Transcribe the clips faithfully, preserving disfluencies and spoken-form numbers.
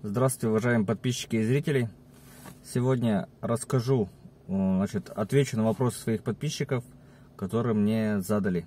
Здравствуйте, уважаемые подписчики и зрители. Сегодня расскажу, значит, отвечу на вопросы своих подписчиков, которые мне задали.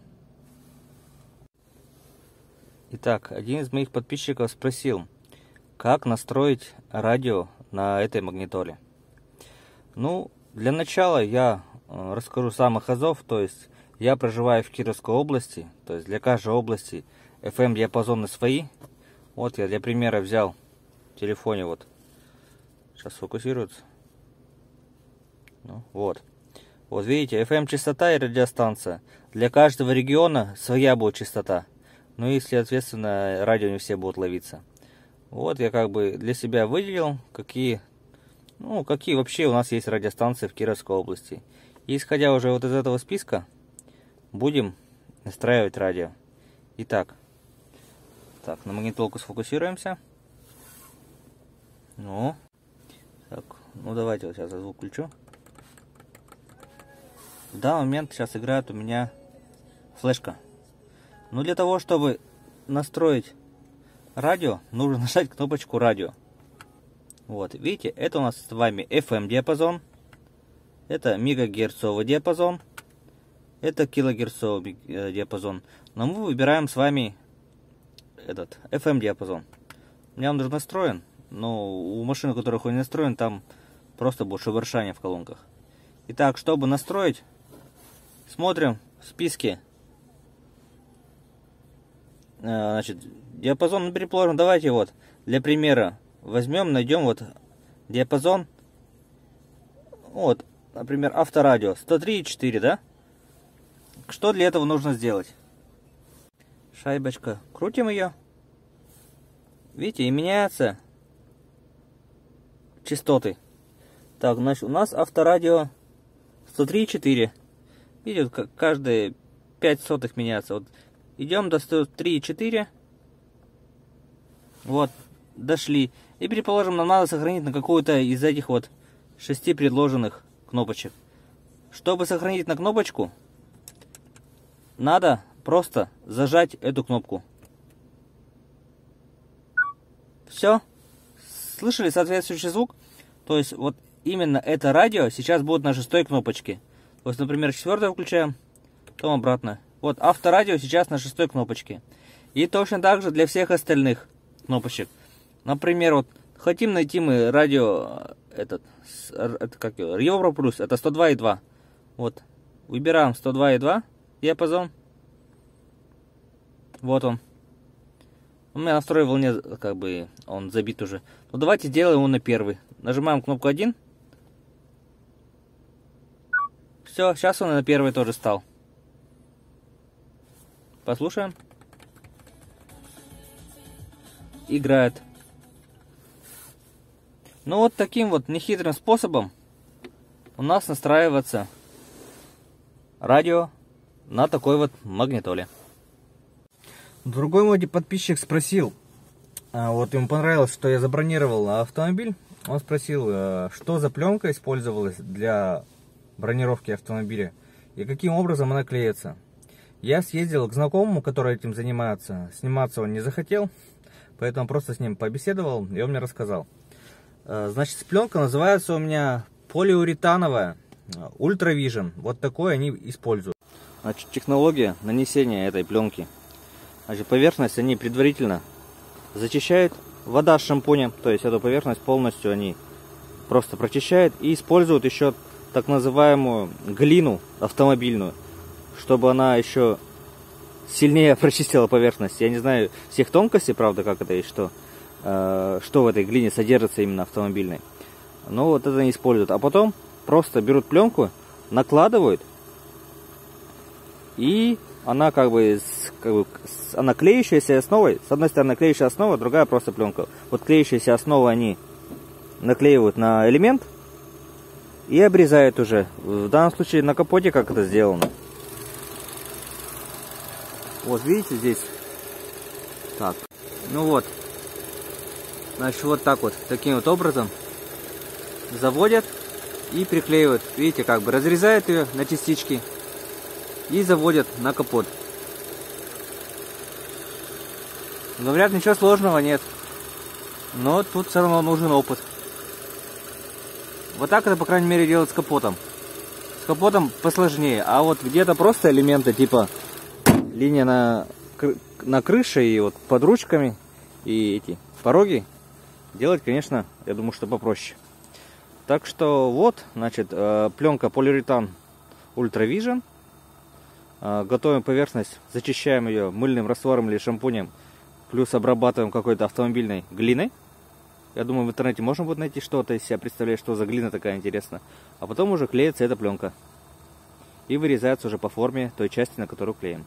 Итак, один из моих подписчиков спросил, как настроить радио на этой магнитоле. Ну, для начала я расскажу самых азов, то есть я проживаю в Кировской области, то есть для каждой области эф эм диапазоны свои. Вот я для примера взял в телефоне, вот, сейчас фокусируется. Ну, вот. Вот видите, эф эм частота и радиостанция. Для каждого региона своя будет частота. Ну и, соответственно, радио не все будут ловиться. Вот я как бы для себя выделил, какие, ну, какие вообще у нас есть радиостанции в Кировской области. И исходя уже вот из этого списка, будем настраивать радио. Итак, так, на магнитолку сфокусируемся. Ну, так, ну давайте вот сейчас я звук включу. В данный момент сейчас играет у меня флешка. Но для того, чтобы настроить радио, нужно нажать кнопочку радио. Вот, видите, это у нас с вами эф эм диапазон, это мегагерцовый диапазон, это килогерцовый диапазон. Но мы выбираем с вами этот эф эм диапазон. У меня он уже настроен, но у машин, у которых он не настроен, там просто будет шебуршание в колонках. Итак, чтобы настроить, смотрим в списке. Значит, диапазон переположен. Давайте вот для примера возьмем, найдем вот диапазон. Вот, например, авторадио сто три и четыре, да? Что для этого нужно сделать? Шайбочка, крутим ее. Видите, и меняются частоты. Так, значит, у нас авторадио сто три и четыре. Видите, как каждые пять сотых меняется. Вот идем до сто три и четыре. Вот, дошли. И, предположим, нам надо сохранить на какую-то из этих вот шести предложенных кнопочек. Чтобы сохранить на кнопочку, надо просто зажать эту кнопку. Все. Слышали соответствующий звук? То есть, вот именно это радио сейчас будет на шестой кнопочке. То есть, например, четвертую включаем, потом обратно. Вот авторадио сейчас на шестой кнопочке. И точно так же для всех остальных кнопочек. Например, вот хотим найти мы радио, этот, это как его, Евро Плюс, это сто два и два. Вот, выбираем сто два и два диапазон. Вот он. У меня на второй волне как бы он забит уже. Ну давайте сделаем его на первый. Нажимаем кнопку один. Все, сейчас он на первый тоже стал. Послушаем. Играет. Ну вот таким вот нехитрым способом у нас настраивается радио на такой вот магнитоле. Другой мой подписчик спросил, вот ему понравилось, что я забронировал автомобиль. Он спросил, что за пленка использовалась для бронировки автомобиля и каким образом она клеится. Я съездил к знакомому, который этим занимается. Сниматься он не захотел, поэтому просто с ним побеседовал, и он мне рассказал. Значит, пленка называется у меня полиуретановая Ultra Vision. Вот такой они используют. Значит, технология нанесения этой пленки. Значит, поверхность они предварительно зачищают. Вода с шампунем, то есть эту поверхность полностью они просто прочищают. И используют еще так называемую глину автомобильную, чтобы она еще сильнее прочистила поверхность. Я не знаю всех тонкостей, правда, как это и что, э, что в этой глине содержится именно автомобильной. Но вот это они используют. А потом просто берут пленку, накладывают, и она как бы, как бы она клеющаяся основой. С одной стороны клеющая основа, другая просто пленка. Вот клеющаяся основу они наклеивают на элемент и обрезают уже. В данном случае на капоте как это сделано. Вот видите здесь. Так. Ну вот. Значит, вот так вот. Таким вот образом заводят и приклеивают. Видите, как бы разрезают ее на частички и заводят на капот. Говорят, ничего сложного нет. Но тут все равно нужен опыт. Вот так это, по крайней мере, делать с капотом. С капотом посложнее. А вот где-то просто элементы, типа линия на, на крыше и вот под ручками и эти пороги, делать, конечно, я думаю, что попроще. Так что вот, значит, пленка полиуретан Ultra Vision. Готовим поверхность, зачищаем ее мыльным раствором или шампунем, плюс обрабатываем какой-то автомобильной глиной. Я думаю, в интернете можно будет найти что-то из себя представлять, что за глина такая интересная. А потом уже клеится эта пленка. И вырезается уже по форме той части, на которую клеим.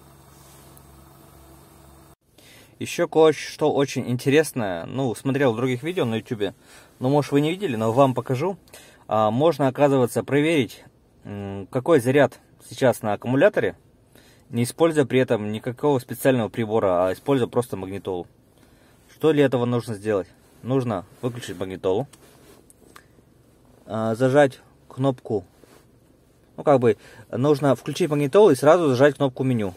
Еще кое-что очень интересное. Ну, смотрел в других видео на ютубе. Ну, может, вы не видели, но вам покажу. А, можно, оказывается, проверить, какой заряд сейчас на аккумуляторе, не используя при этом никакого специального прибора, а используя просто магнитолу. Что для этого нужно сделать? Нужно выключить магнитолу, зажать кнопку, ну как бы, нужно включить магнитолу и сразу зажать кнопку меню.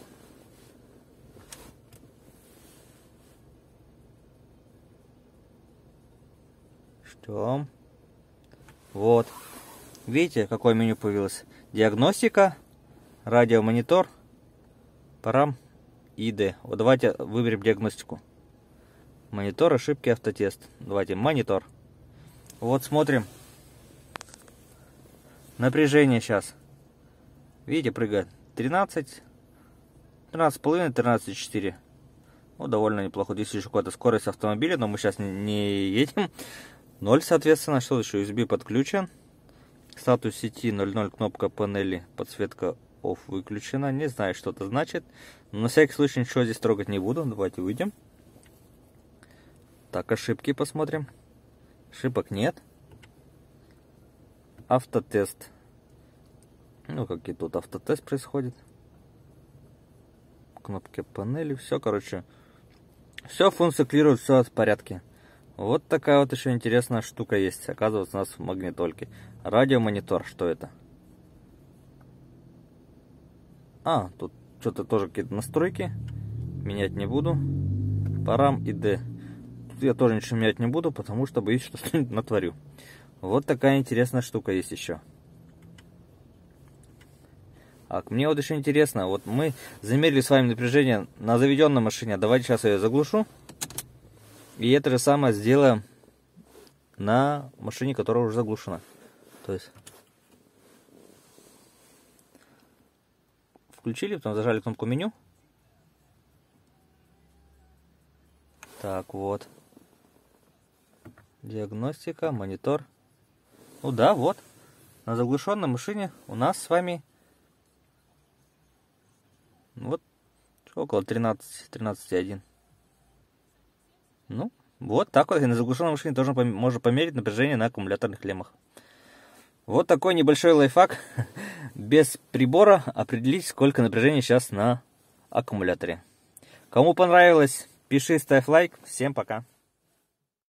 Что? Вот. Видите, какое меню появилось? Диагностика, радиомонитор, парам, ай ди. Вот давайте выберем диагностику. Монитор, ошибки, автотест. Давайте монитор. Вот смотрим. Напряжение сейчас. Видите, прыгает. тринадцать, тринадцать с половиной, тринадцать и четыре. Ну, довольно неплохо. Здесь еще какая-то скорость автомобиля, но мы сейчас не, не едем. ноль, соответственно. Что еще? ю эс би подключен. Статус сети ноль ноль, кнопка панели, подсветка off выключена. Не знаю, что это значит. Но на всякий случай ничего здесь трогать не буду. Давайте выйдем. Так, ошибки посмотрим. Ошибок нет. Автотест. Ну, какие тут автотест происходит. Кнопки панели. Все, короче. Все функционирует, все в порядке. Вот такая вот еще интересная штука есть. Оказывается, у нас в магнитольке. Радиомонитор. Что это? А, тут что-то тоже какие-то настройки. Менять не буду. Парам ай ди. Я тоже ничего менять не буду, потому что боюсь, что что-нибудь натворю. Вот такая интересная штука есть еще. А мне вот еще интересно, вот мы замерили с вами напряжение на заведенной машине. Давайте сейчас я ее заглушу. И это же самое сделаем на машине, которая уже заглушена. То есть включили, потом зажали кнопку меню. Так, вот. Диагностика, монитор. Ну да, вот. На заглушенной машине у нас с вами вот около тринадцать, тринадцать и один. Ну, вот так вот. И на заглушенной машине тоже можно померить напряжение на аккумуляторных клеммах. Вот такой небольшой лайфхак. Без прибора определить, сколько напряжения сейчас на аккумуляторе. Кому понравилось, пиши, ставь лайк. Всем пока.